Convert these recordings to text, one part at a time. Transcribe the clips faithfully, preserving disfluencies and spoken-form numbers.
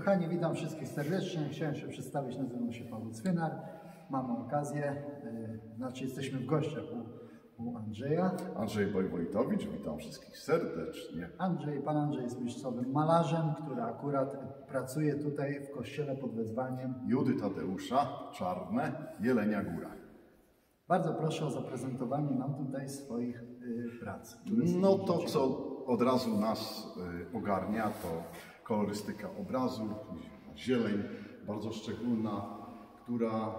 Kochani, witam wszystkich serdecznie. Chciałem się przedstawić, nazywam się Paweł Cwynar. Mamy okazję, yy, znaczy jesteśmy w gościach u, u Andrzeja. Andrzej Wojtowicz, witam wszystkich serdecznie. Andrzej, pan Andrzej jest miejscowym malarzem, który akurat pracuje tutaj w kościele pod wezwaniem Judy Tadeusza, Czarne, Jelenia Góra. Bardzo proszę o zaprezentowanie nam tutaj swoich yy, prac. No to, co od razu nas y, ogarnia, to kolorystyka obrazu, zieleń bardzo szczególna, która e,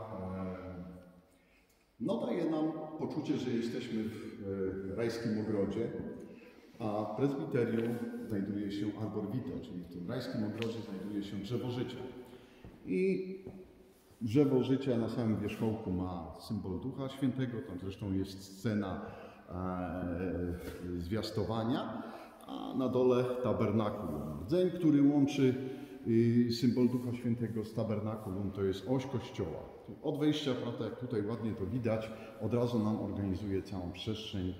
no, daje nam poczucie, że jesteśmy w e, rajskim ogrodzie, a prezbiterium znajduje się arbor vitae, czyli w tym rajskim ogrodzie znajduje się drzewo życia. I drzewo życia na samym wierzchołku ma symbol Ducha Świętego, tam zresztą jest scena e, zwiastowania, a na dole tabernakulum. Rdzeń, który łączy y, symbol Ducha Świętego z tabernakulum, to jest oś Kościoła. Od wejścia, prawda, jak tutaj ładnie to widać, od razu nam organizuje całą przestrzeń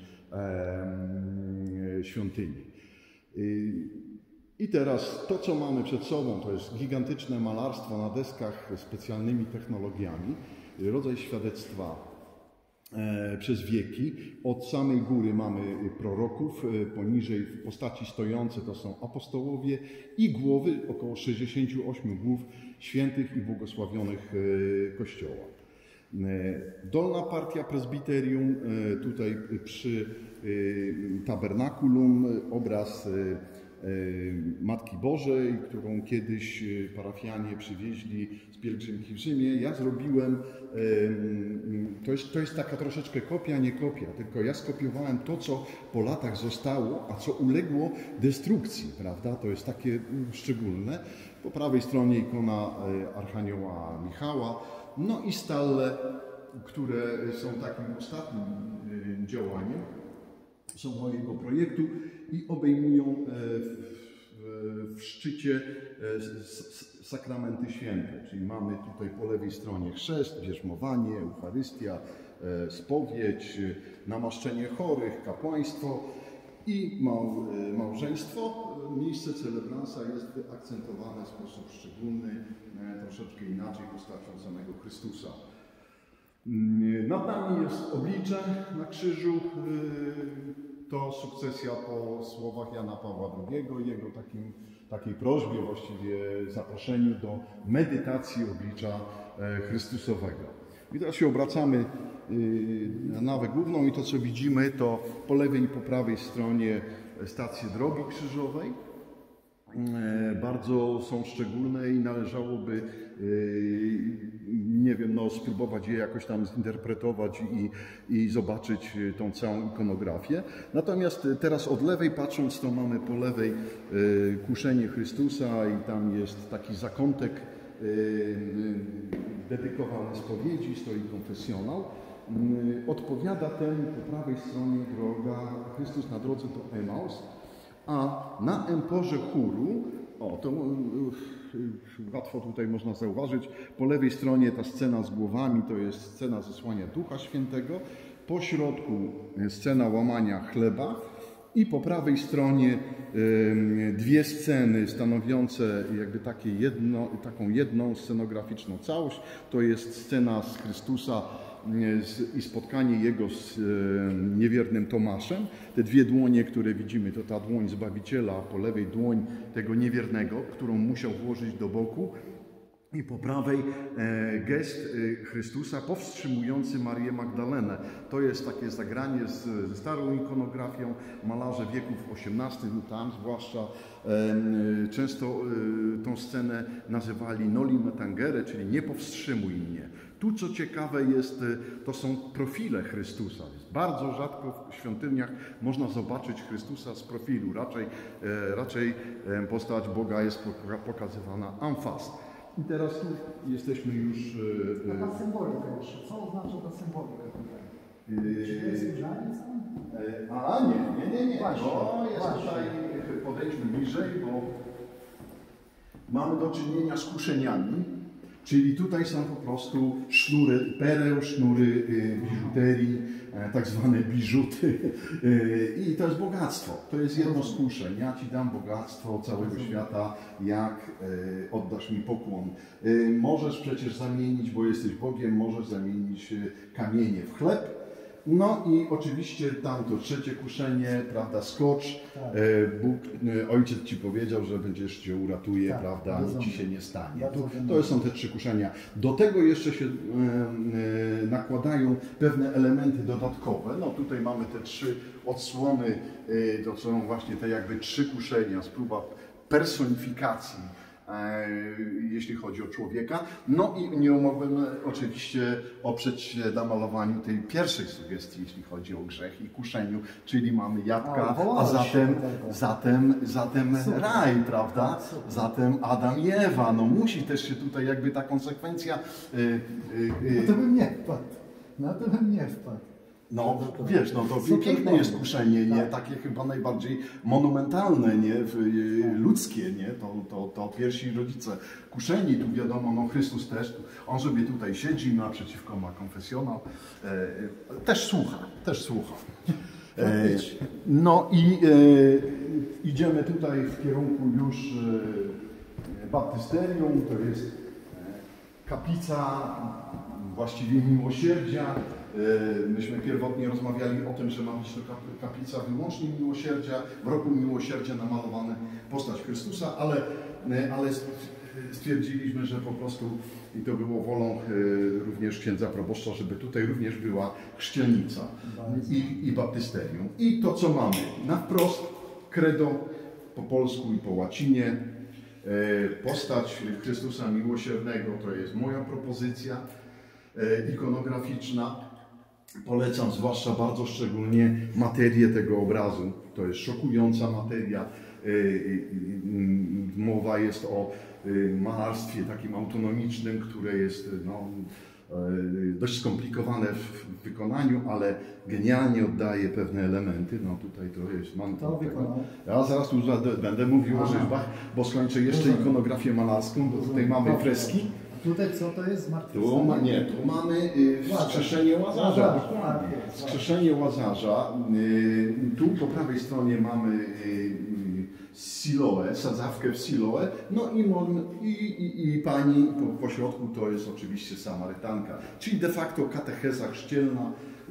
e, świątyni. Y, I teraz to, co mamy przed sobą, to jest gigantyczne malarstwo na deskach specjalnymi technologiami, rodzaj świadectwa e, przez wieki. Od samej góry mamy proroków, e, poniżej w postaci stojące to są apostołowie i głowy, około sześćdziesięciu ośmiu głów świętych i błogosławionych e, Kościoła. E, dolna partia prezbiterium, e, tutaj przy e, tabernakulum, obraz e, Matki Bożej, którą kiedyś parafianie przywieźli z pielgrzymki w Rzymie. Ja zrobiłem, to jest, to jest taka troszeczkę kopia, nie kopia, tylko ja skopiowałem to, co po latach zostało, a co uległo destrukcji, prawda? To jest takie szczególne. Po prawej stronie ikona Archanioła Michała, no i stalle, które są takim ostatnim działaniem, są mojego projektu i obejmują w, w szczycie sakramenty święte, czyli mamy tutaj po lewej stronie chrzest, bierzmowanie, Eucharystia, spowiedź, namaszczenie chorych, kapłaństwo i mał, małżeństwo. Miejsce celebransa jest wyakcentowane w sposób szczególny, troszeczkę inaczej postacią samego Chrystusa. Nad nami jest oblicze na krzyżu, to sukcesja po słowach Jana Pawła drugiego i jego takim, takiej prośbie, właściwie zaproszeniu do medytacji oblicza Chrystusowego. I teraz się obracamy na nawę główną i to, co widzimy, to po lewej i po prawej stronie stacje drogi krzyżowej. Bardzo są szczególne i należałoby, nie wiem, no, spróbować je jakoś tam zinterpretować i, i zobaczyć tą całą ikonografię. Natomiast teraz od lewej patrząc, to mamy po lewej kuszenie Chrystusa i tam jest taki zakątek dedykowany spowiedzi, stoi konfesjonał. Odpowiada temu po prawej stronie droga Chrystus na drodze do Emaus. A na emporze chóru, o to łatwo tutaj można zauważyć, po lewej stronie ta scena z głowami to jest scena zesłania Ducha Świętego, po środku scena łamania chleba i po prawej stronie dwie sceny stanowiące jakby takie jedno, taką jedną scenograficzną całość. To jest scena z Chrystusa i spotkanie Jego z niewiernym Tomaszem. Te dwie dłonie, które widzimy, to ta dłoń Zbawiciela, a po lewej dłoń tego niewiernego, którą musiał włożyć do boku. I po prawej gest Chrystusa powstrzymujący Marię Magdalenę. To jest takie zagranie z, ze starą ikonografią. Malarze wieków osiemnastych, tam zwłaszcza często tą scenę nazywali noli me tangere, czyli nie powstrzymuj mnie. Tu, co ciekawe jest, to są profile Chrystusa. Bardzo rzadko w świątyniach można zobaczyć Chrystusa z profilu. Raczej, raczej postać Boga jest pokazywana en face. I teraz tu jesteśmy już... A ta symbolika jeszcze, co oznacza ta symbolika tutaj? Czy to jest różaniec? A nie, nie, nie, nie. Właśnie, no, jest właśnie. tutaj, podejdźmy bliżej, bo mamy do czynienia z kuszeniami. Czyli tutaj są po prostu sznury pereł, sznury biżuterii, tak zwane biżuty. I to jest bogactwo. To jest jedno z kuszeń. Ja Ci dam bogactwo całego świata, jak oddasz mi pokłon. Możesz przecież zamienić, bo jesteś Bogiem, możesz zamienić kamienie w chleb. No i oczywiście tamto trzecie kuszenie, prawda, skocz. Tak. Bóg, Ojciec Ci powiedział, że będziesz Cię uratuje, tak, prawda, nic Ci się nie stanie. To, to są te trzy kuszenia. Do tego jeszcze się e, e, nakładają pewne elementy dodatkowe. No tutaj mamy te trzy odsłony, e, to są właśnie te jakby trzy kuszenia, spróba personifikacji, jeśli chodzi o człowieka. No i nie mogłem oczywiście oprzeć się namalowaniu tej pierwszej sugestii, jeśli chodzi o grzech i kuszeniu, czyli mamy jabłka, a, a zatem, zatem, zatem raj, prawda? Zatem Adam i Ewa. No musi też się tutaj jakby ta konsekwencja... Yy, yy, no to bym nie wpadł. No to bym nie wpadł. No, wiesz, no to piękne jest kuszenie, nie? Takie chyba najbardziej monumentalne, nie? Ludzkie, nie? To, to, to pierwsi rodzice kuszeni, tu wiadomo, no Chrystus też, on sobie tutaj siedzi, naprzeciwko ma konfesjonał, e, też słucha, też słucha. E, no i e, idziemy tutaj w kierunku już e, baptysterium, to jest e, kaplica właściwie miłosierdzia. Myśmy pierwotnie rozmawiali o tym, że ma być to kaplica wyłącznie miłosierdzia, w roku miłosierdzia namalowana postać Chrystusa, ale, ale stwierdziliśmy, że po prostu, i to było wolą również księdza proboszcza, żeby tutaj również była chrzcielnica i, i baptysterium. I to, co mamy na wprost, credo po polsku i po łacinie, postać Chrystusa miłosiernego, to jest moja propozycja ikonograficzna. Polecam zwłaszcza bardzo szczególnie materię tego obrazu. To jest szokująca materia. Mowa jest o malarstwie takim autonomicznym, które jest no, dość skomplikowane w wykonaniu, ale genialnie oddaje pewne elementy. No tutaj to jest, mam to tego. Ja zaraz tu będę mówił Aha. o rzeźbach, bo skończę jeszcze ikonografię malarską, bo tutaj mamy freski. Tutaj co to jest? Tu ma, nie, tu mamy y, wskrzeszenie Łazarza. Wskrzeszenie Łazarza. Y, tu po prawej stronie mamy y, Siloę, sadzawkę w Siloę. No i, i, i, i pani po, po środku to jest oczywiście Samarytanka. Czyli de facto katecheza chrzcielna.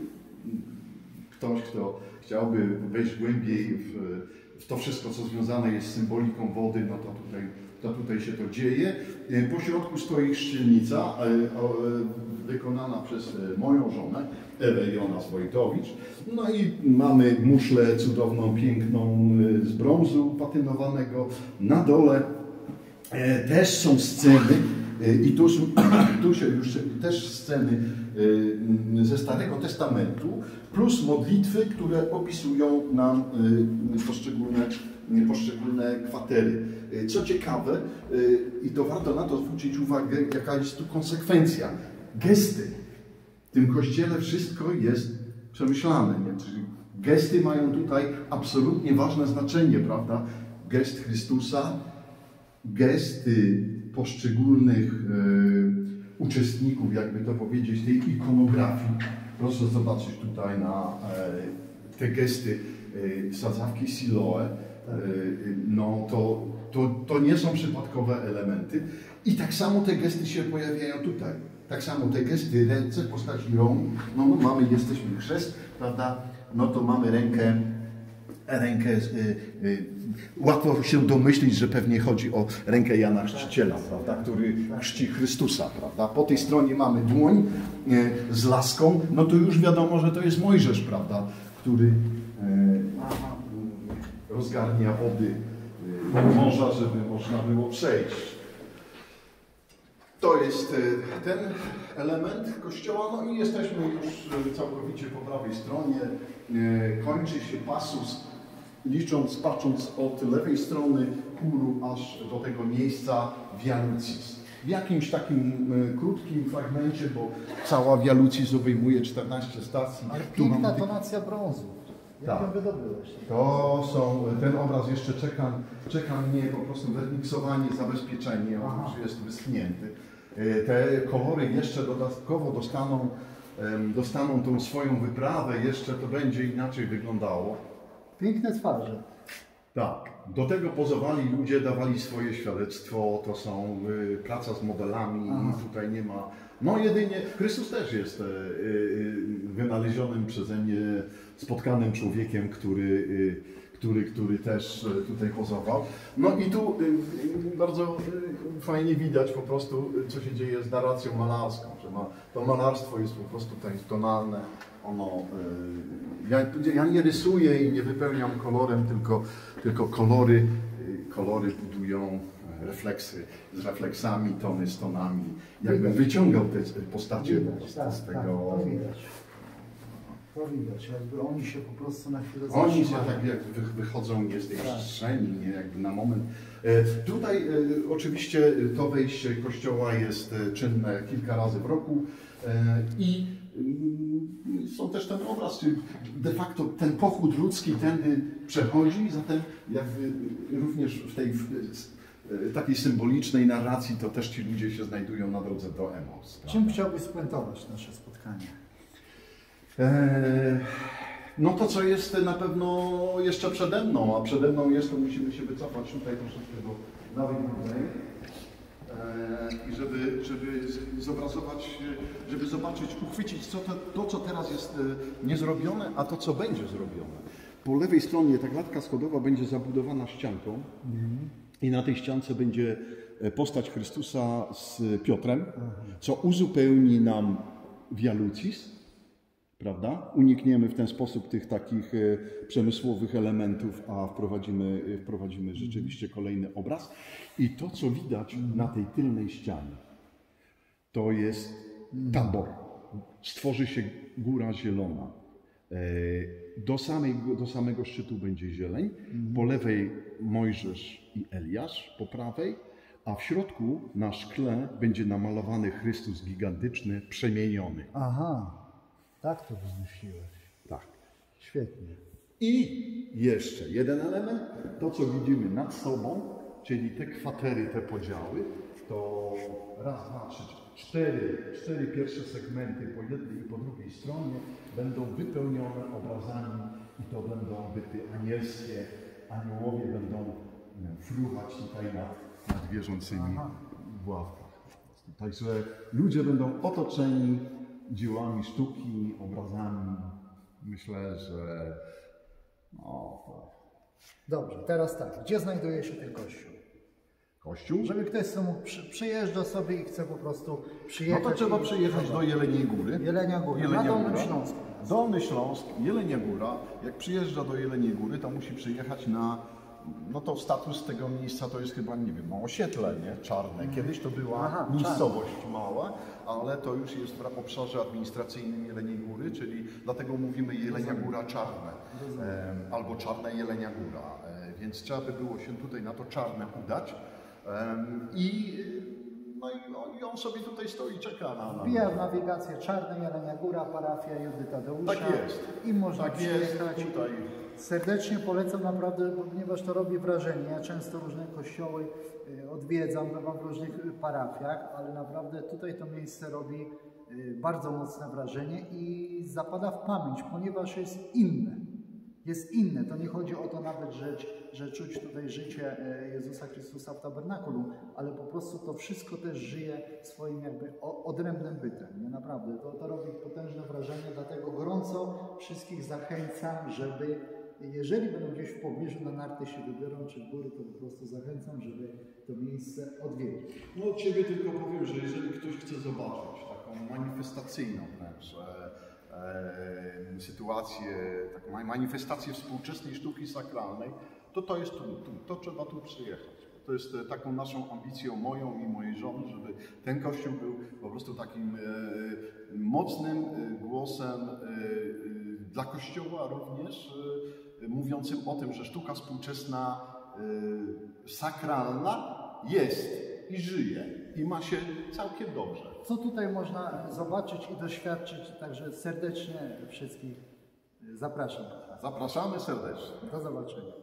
Ktoś, kto chciałby wejść głębiej w, w to wszystko, co związane jest z symboliką wody, no to tutaj to tutaj się to dzieje. Po środku stoi chrzcielnica wykonana przez moją żonę, Ewę Jonas-Wojtowicz. No i mamy muszlę cudowną, piękną z brązu patynowanego. Na dole też są sceny i tu, tu się już też sceny ze Starego Testamentu, plus modlitwy, które opisują nam poszczególne, poszczególne kwatery. Co ciekawe, i to warto na to zwrócić uwagę, jaka jest tu konsekwencja. Gesty. W tym kościele wszystko jest przemyślane. Nie? Czyli gesty mają tutaj absolutnie ważne znaczenie, prawda? Gest Chrystusa, gesty poszczególnych e, uczestników, jakby to powiedzieć, tej ikonografii. Proszę zobaczyć tutaj na e, te gesty e, sadzawki Siloę. E, no to, to, to nie są przypadkowe elementy. I tak samo te gesty się pojawiają tutaj. Tak samo te gesty, ręce w postaci rąk. No, no mamy, jesteśmy chrzest, prawda? No to mamy rękę, rękę y, y, łatwo się domyślić, że pewnie chodzi o rękę Jana Chrzciciela, prawda? Który chrzci Chrystusa, prawda? Po tej stronie mamy dłoń y, z laską, no to już wiadomo, że to jest Mojżesz, prawda? Który y, rozgarnia wody y, morza, żeby można było przejść. To jest ten element kościoła, no i jesteśmy już całkowicie po prawej stronie. Kończy się pasus, licząc, patrząc od lewej strony chóru aż do tego miejsca Via Lucis. W jakimś takim krótkim fragmencie, bo cała Via Lucis obejmuje czternaście stacji. Ale piękna tu tonacja brązu. Jak ją wydobyłeś? To są, ten obraz jeszcze czeka, czeka mnie po prostu werniksowanie, zabezpieczenie, on już jest wyschnięty. Te kolory jeszcze dodatkowo dostaną, dostaną tą swoją wyprawę, jeszcze to będzie inaczej wyglądało. Piękne twarze. Tak. Do tego pozowali ludzie, dawali swoje świadectwo, to są y, praca z modelami, Aha. tutaj nie ma... No jedynie Chrystus też jest y, y, wynalezionym przeze mnie, spotkanym człowiekiem, który, y, który, który też tutaj pozował. No i tu y, bardzo y, fajnie widać po prostu, co się dzieje z narracją malarską, że ma, to malarstwo jest po prostu tutaj tonalne. Ono, y, ja, ja nie rysuję i nie wypełniam kolorem, tylko, tylko kolory, y, kolory budują refleksy z refleksami, tony z tonami. Jakbym wyciągał te postacie Widać, tak, z tego... tak, to widać. To widać, jakby oni się po prostu na chwilę Oni się zatrzymają. tak jak wy, wychodzą nie z tej Tak. przestrzeni, nie jakby na moment. E, tutaj e, oczywiście to wejście kościoła jest e, czynne kilka razy w roku e, i mm, są też ten obraz, czyli de facto ten pochód ludzki tędy przechodzi, zatem jakby również w tej w, e, takiej symbolicznej narracji to też ci ludzie się znajdują na drodze do Emaus. Czym chciałbyś spuentować nasze spotkanie? Eee, no to, co jest na pewno jeszcze przede mną, a przede mną jest, to musimy się wycofać tutaj troszeczkę do nawet dalej eee, i żeby, żeby zobrazować, żeby zobaczyć, uchwycić co to, to, co teraz jest niezrobione, a to, co będzie zrobione. Po lewej stronie ta klatka schodowa będzie zabudowana ścianką mm. i na tej ściance będzie postać Chrystusa z Piotrem, co uzupełni nam Via Lucis. Prawda? Unikniemy w ten sposób tych takich e, przemysłowych elementów, a wprowadzimy, e, wprowadzimy rzeczywiście kolejny obraz. I to, co widać na tej tylnej ścianie, to jest tabor. Stworzy się góra zielona. E, do, samej, do samego szczytu będzie zieleń. Po lewej Mojżesz i Eliasz, po prawej, a w środku na szkle będzie namalowany Chrystus gigantyczny, przemieniony. Aha. Tak to wymyśliłeś. Tak. Świetnie. I jeszcze jeden element, to co widzimy nad sobą, czyli te kwatery, te podziały, to raz, dwa, trzy, cztery, cztery pierwsze segmenty po jednej i po drugiej stronie będą wypełnione obrazami i to będą byty anielskie. Aniołowie będą fruwać tutaj nad, nad wierzącymi w ławkach. Także ludzie będą otoczeni dziełami sztuki, obrazami. Myślę, że no, Dobrze, teraz tak. Gdzie znajduje się ten kościół? Kościół? Żeby ktoś sobie mógł przy, przyjeżdża sobie i chce po prostu No przyjechać. to trzeba i... przyjechać do Jeleniej Góry. Jelenia Góra, Jelenia na Dolnym Góra. Śląsku. Dolny Śląsk, Jelenia Góra. Jak przyjeżdża do Jeleniej Góry, to musi przyjechać na... No to status tego miejsca to jest chyba, nie wiem, no osiedle, nie? Czarne. Kiedyś to była Aha, miejscowość mała, ale to już jest w obszarze administracyjnym Jeleniej Góry, czyli dlatego mówimy Jelenia Góra Czarne. E, albo Czarne Jelenia Góra. E, więc trzeba by było się tutaj na to czarne udać. E, I no i on, i on sobie tutaj stoi i czeka na... na Wbija w nawigację Czarne Jelenia Góra, parafia Judy Tadeusza. Tak jest. I można Tak jest, przyjechać. tutaj. Serdecznie polecam naprawdę, ponieważ to robi wrażenie. Ja często różne kościoły y, odwiedzam, bywam w różnych parafiach, ale naprawdę tutaj to miejsce robi y, bardzo mocne wrażenie i zapada w pamięć, ponieważ jest inne. Jest inne. To nie chodzi o to nawet, że, że czuć tutaj życie Jezusa Chrystusa w tabernakulum, ale po prostu to wszystko też żyje swoim jakby odrębnym bytem. Nie? Naprawdę, to, to robi potężne wrażenie, dlatego gorąco wszystkich zachęcam, żeby jeżeli będą gdzieś w pobliżu na narty się wybiorą, czy w góry, to po prostu zachęcam, żeby to miejsce odwiedzić. No od Ciebie tylko powiem, że jeżeli ktoś chce zobaczyć taką manifestacyjną wręcz e, sytuację, taką manifestację współczesnej sztuki sakralnej, to to jest tu, tu, to trzeba tu przyjechać. To jest taką naszą ambicją, moją i mojej żony, żeby ten kościół był po prostu takim e, mocnym głosem e, dla Kościoła również, e, mówiącym o tym, że sztuka współczesna e, sakralna jest i żyje i ma się całkiem dobrze. Co tutaj można zobaczyć i doświadczyć, także serdecznie wszystkich zapraszam. Zapraszamy serdecznie. Do zobaczenia.